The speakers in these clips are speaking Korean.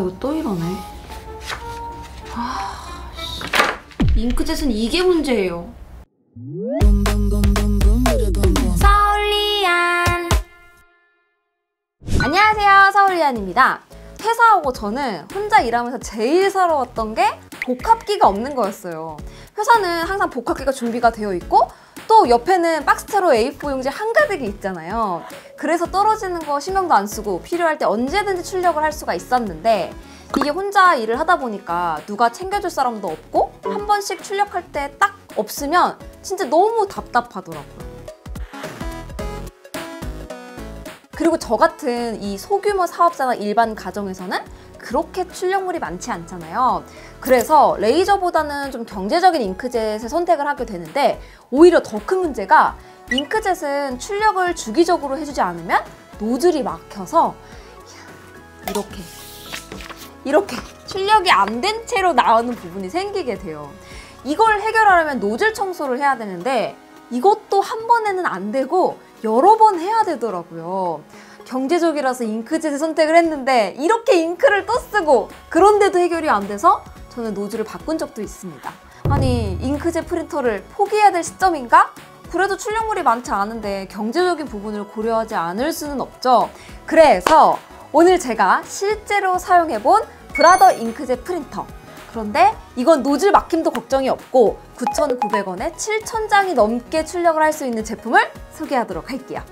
이거 또 이러네. 잉크젯은 이게 문제예요. 서울리안. 안녕하세요, 서울리안입니다. 퇴사하고 저는 혼자 일하면서 제일 서러웠던 게 복합기가 없는 거였어요. 회사는 항상 복합기가 준비가 되어 있고 또 옆에는 박스채로 A4 용지 한가득이 있잖아요. 그래서 떨어지는 거 신경도 안 쓰고 필요할 때 언제든지 출력을 할 수가 있었는데 이게 혼자 일을 하다 보니까 누가 챙겨줄 사람도 없고 한 번씩 출력할 때 딱 없으면 진짜 너무 답답하더라고요. 그리고 저 같은 이 소규모 사업자나 일반 가정에서는 그렇게 출력물이 많지 않잖아요. 그래서 레이저보다는 좀 경제적인 잉크젯을 선택을 하게 되는데 오히려 더 큰 문제가 잉크젯은 출력을 주기적으로 해주지 않으면 노즐이 막혀서 이렇게 출력이 안 된 채로 나오는 부분이 생기게 돼요. 이걸 해결하려면 노즐 청소를 해야 되는데 이것도 한 번에는 안 되고 여러 번 해야 되더라고요. 경제적이라서 잉크젯을 선택을 했는데 이렇게 잉크를 또 쓰고 그런데도 해결이 안 돼서 저는 노즐을 바꾼 적도 있습니다. 아니, 잉크젯 프린터를 포기해야 될 시점인가? 그래도 출력물이 많지 않은데 경제적인 부분을 고려하지 않을 수는 없죠. 그래서 오늘 제가 실제로 사용해본 브라더 잉크젯 프린터. 그런데 이건 노즐 막힘도 걱정이 없고 9,900원에 7,000장이 넘게 출력을 할 수 있는 제품을 소개하도록 할게요.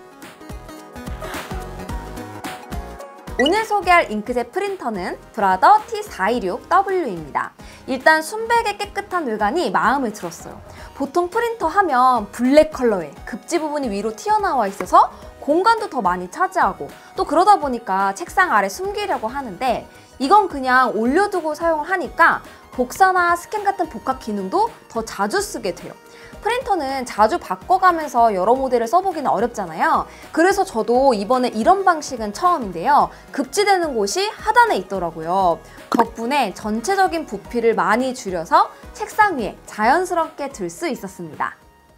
오늘 소개할 잉크젯 프린터는 브라더 T426W입니다. 일단 순백의 깨끗한 외관이 마음에 들었어요. 보통 프린터 하면 블랙 컬러에 급지 부분이 위로 튀어나와 있어서 공간도 더 많이 차지하고 또 그러다 보니까 책상 아래 숨기려고 하는데 이건 그냥 올려두고 사용을 하니까 복사나 스캔 같은 복합 기능도 더 자주 쓰게 돼요. 프린터는 자주 바꿔가면서 여러 모델을 써보기는 어렵잖아요. 그래서 저도 이번에 이런 방식은 처음인데요. 급지되는 곳이 하단에 있더라고요. 덕분에 전체적인 부피를 많이 줄여서 책상 위에 자연스럽게 들 수 있었습니다.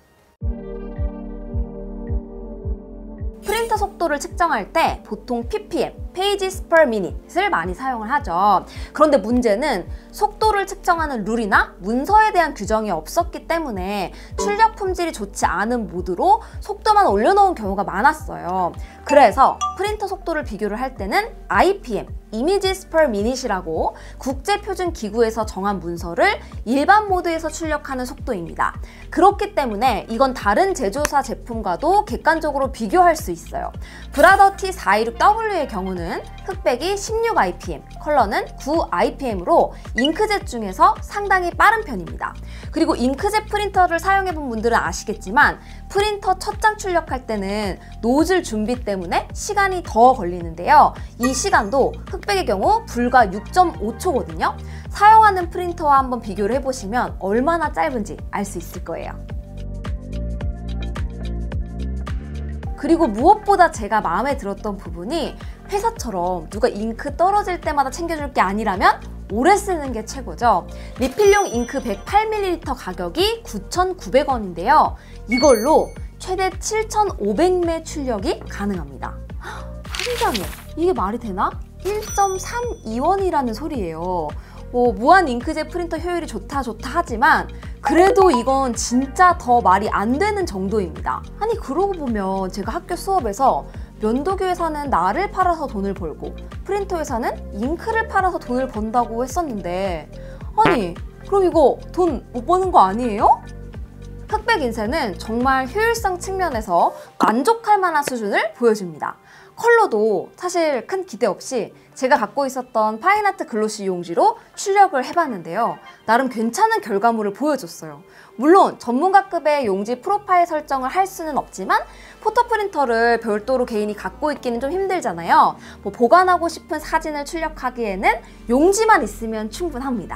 프린터 속도를 측정할 때 보통 ppm, pages per minute을 많이 사용을 하죠. 그런데 문제는 속도를 측정하는 룰이나 문서에 대한 규정이 없었기 때문에 출력 품질이 좋지 않은 모드로 속도만 올려놓은 경우가 많았어요. 그래서 프린터 속도를 비교를 할 때는 IPM, Images per Minute이라고 국제표준기구에서 정한 문서를 일반 모드에서 출력하는 속도입니다. 그렇기 때문에 이건 다른 제조사 제품과도 객관적으로 비교할 수 있어요. 브라더 T426W의 경우는 흑백이 16IPM, 컬러는 9IPM으로 잉크젯 중에서 상당히 빠른 편입니다. 그리고 잉크젯 프린터를 사용해본 분들은 아시겠지만 프린터 첫 장 출력할 때는 노즐 준비 때문에 시간이 더 걸리는데요. 이 시간도 흑백의 경우 불과 6.5초거든요. 사용하는 프린터와 한번 비교를 해보시면 얼마나 짧은지 알 수 있을 거예요. 그리고 무엇보다 제가 마음에 들었던 부분이 회사처럼 누가 잉크 떨어질 때마다 챙겨줄 게 아니라면 오래 쓰는 게 최고죠. 리필용 잉크 108ml 가격이 9,900원인데요. 이걸로 최대 7,500매 출력이 가능합니다. 한 장에 이게 말이 되나? 1.32원이라는 소리예요. 무한 잉크젯 프린터 효율이 좋다 하지만 그래도 이건 진짜 더 말이 안 되는 정도입니다. 아니, 그러고 보면 제가 학교 수업에서 면도기 회사는 나를 팔아서 돈을 벌고 프린터 회사는 잉크를 팔아서 돈을 번다고 했었는데 아니, 그럼 이거 돈 못 버는 거 아니에요? 흑백 인쇄는 정말 효율성 측면에서 만족할 만한 수준을 보여줍니다. 컬러도 사실 큰 기대 없이 제가 갖고 있었던 파인아트 글로시 용지로 출력을 해봤는데요. 나름 괜찮은 결과물을 보여줬어요. 물론 전문가급의 용지 프로파일 설정을 할 수는 없지만 포토프린터를 별도로 개인이 갖고 있기는 좀 힘들잖아요. 보관하고 싶은 사진을 출력하기에는 용지만 있으면 충분합니다.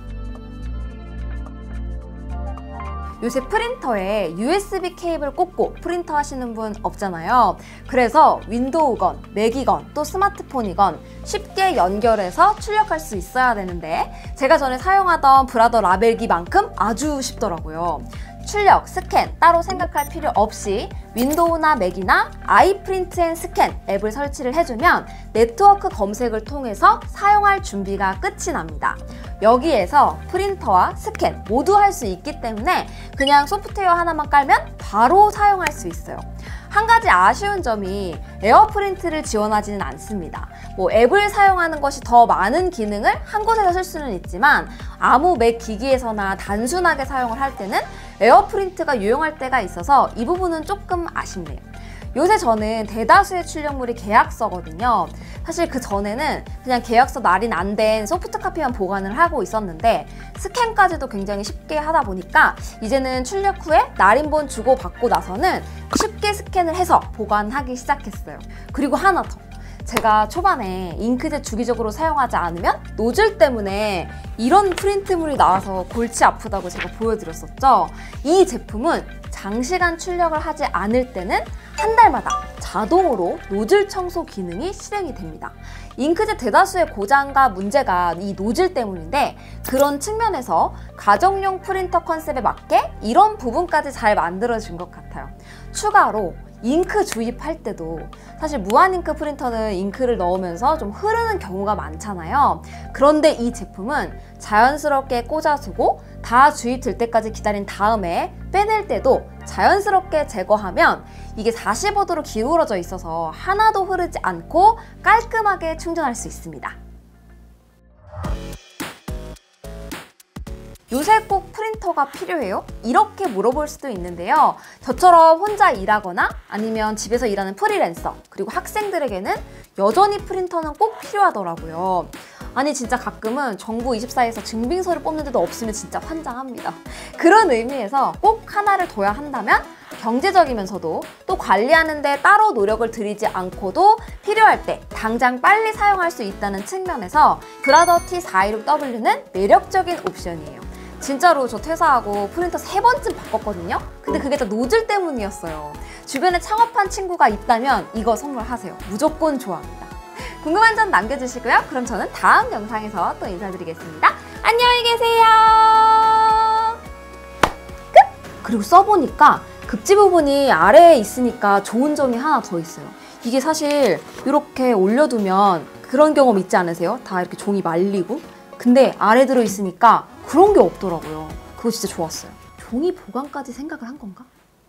요새 프린터에 USB 케이블 꽂고 프린터 하시는 분 없잖아요. 그래서 윈도우건, 맥이건, 또 스마트폰이건 쉽게 연결해서 출력할 수 있어야 되는데 제가 전에 사용하던 브라더 라벨기만큼 아주 쉽더라고요. 출력, 스캔 따로 생각할 필요 없이 윈도우나 맥이나 아이프린트앤스캔 앱을 설치를 해주면 네트워크 검색을 통해서 사용할 준비가 끝이 납니다. 여기에서 프린터와 스캔 모두 할 수 있기 때문에 그냥 소프트웨어 하나만 깔면 바로 사용할 수 있어요. 한 가지 아쉬운 점이 에어프린트를 지원하지는 않습니다. 앱을 사용하는 것이 더 많은 기능을 한 곳에서 쓸 수는 있지만 아무 맥 기기에서나 단순하게 사용을 할 때는 에어프린트가 유용할 때가 있어서 이 부분은 조금 아쉽네요. 요새 저는 대다수의 출력물이 계약서거든요. 사실 그 전에는 그냥 계약서 날인 안 된 소프트 카피만 보관을 하고 있었는데 스캔까지도 굉장히 쉽게 하다 보니까 이제는 출력 후에 날인본 주고받고 나서는 쉽게 스캔을 해서 보관하기 시작했어요. 그리고 하나 더. 제가 초반에 잉크젯 주기적으로 사용하지 않으면 노즐 때문에 이런 프린트물이 나와서 골치 아프다고 제가 보여드렸었죠. 이 제품은 장시간 출력을 하지 않을 때는 한 달마다 자동으로 노즐 청소 기능이 실행이 됩니다. 잉크젯 대다수의 고장과 문제가 이 노즐 때문인데 그런 측면에서 가정용 프린터 컨셉에 맞게 이런 부분까지 잘 만들어진 것 같아요. 추가로 잉크 주입할 때도 사실 무한잉크 프린터는 잉크를 넣으면서 좀 흐르는 경우가 많잖아요. 그런데 이 제품은 자연스럽게 꽂아주고 다 주입될 때까지 기다린 다음에 빼낼 때도 자연스럽게 제거하면 이게 45도로 기울어져 있어서 하나도 흐르지 않고 깔끔하게 충전할 수 있습니다. 요새 꼭 프린터가 필요해요? 이렇게 물어볼 수도 있는데요. 저처럼 혼자 일하거나 아니면 집에서 일하는 프리랜서 그리고 학생들에게는 여전히 프린터는 꼭 필요하더라고요. 아니 진짜 가끔은 정부24에서 증빙서를 뽑는데도 없으면 진짜 환장합니다. 그런 의미에서 꼭 하나를 둬야 한다면 경제적이면서도 또 관리하는데 따로 노력을 들이지 않고도 필요할 때 당장 빨리 사용할 수 있다는 측면에서 브라더 T416W는 매력적인 옵션이에요. 진짜로 저 퇴사하고 프린터 3번쯤 바꿨거든요? 근데 그게 다 노즐 때문이었어요. 주변에 창업한 친구가 있다면 이거 선물하세요. 무조건 좋아합니다. 궁금한 점 남겨주시고요. 그럼 저는 다음 영상에서 또 인사드리겠습니다. 안녕히 계세요. 끝! 그리고 써보니까 급지 부분이 아래에 있으니까 좋은 점이 하나 더 있어요. 이게 사실 이렇게 올려두면 그런 경험 있지 않으세요? 다 이렇게 종이 말리고? 근데 아래 들어있으니까 그런 게 없더라고요. 그거 진짜 좋았어요. 종이 보관까지 생각을 한 건가?